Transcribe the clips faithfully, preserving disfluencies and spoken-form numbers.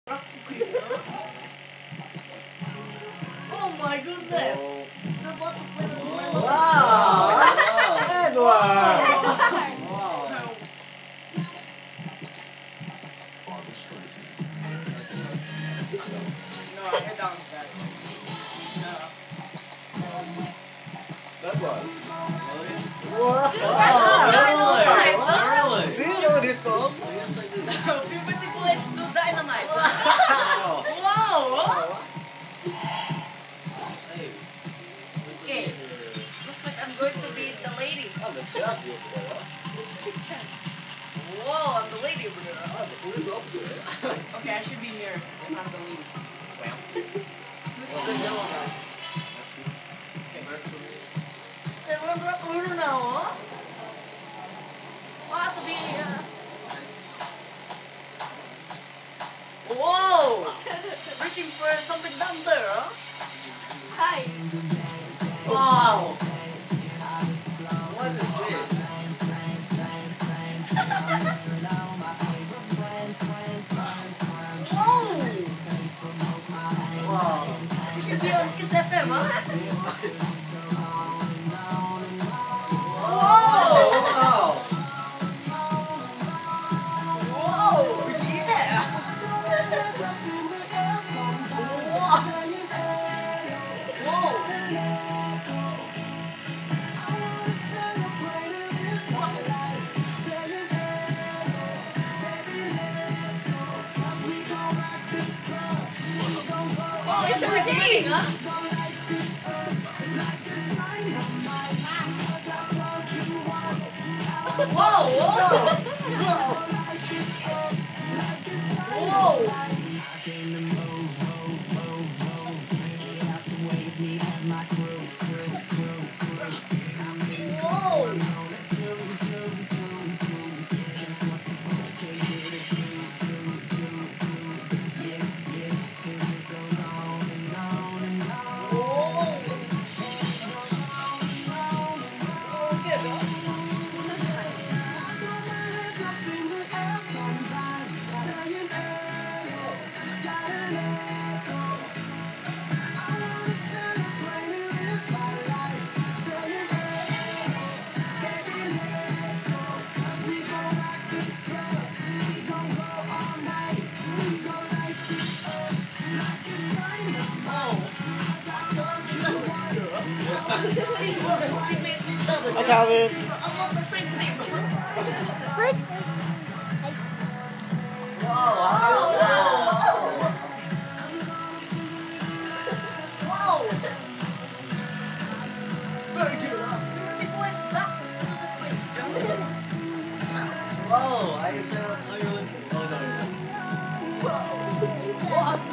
Oh my goodness! Oh. They're about to play with my Wow! wow. Edward! No, head down, guys. That was. Wow. Dude, Wow. really? Do you know this song? Yes, I do. Puberty boys do Dynamite. Wow. Wow. Hey. Okay. Looks like I'm going to be the lady. I'm the judge over there, huh? Whoa, I'm the lady over there. I'm the police officer. Okay, I should be here if I'm the lady. Well. Who's the yellow guy? That's you. Okay. Work for me. Okay, we're on the order now, huh? What to be here? Whoa! Reaching for something down there, huh? Hi! Wow! What is this? Whoa! Wow! We should be on Kiss F M, huh? Wow! Wow! Whoa! Yeah! Oh, it's recording, huh? Whoa! Whoa! Whoa! Hi, Calvin. I'm on the same thing. Wow! Wow! Wow! Very good, huh? It was back to the swing. Wow! I said how you're looking. Oh no. Wow!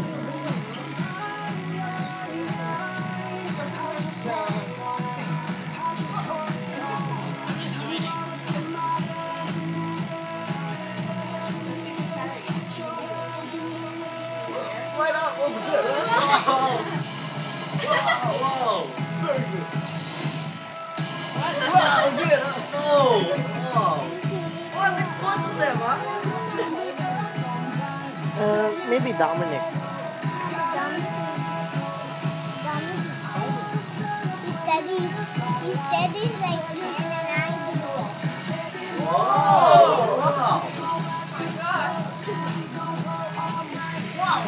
Right up over there. Wow! Wow! Wow! Very good. Wow! Good. Oh! Wow! Oh, I missed one of them, huh? Uh, maybe Dominic. He studies like ten and I do it. Wow! Wow! Wow!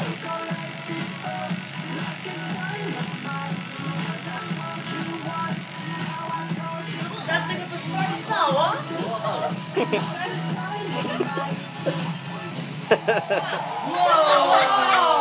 That thing with the stars now, huh? Whoa!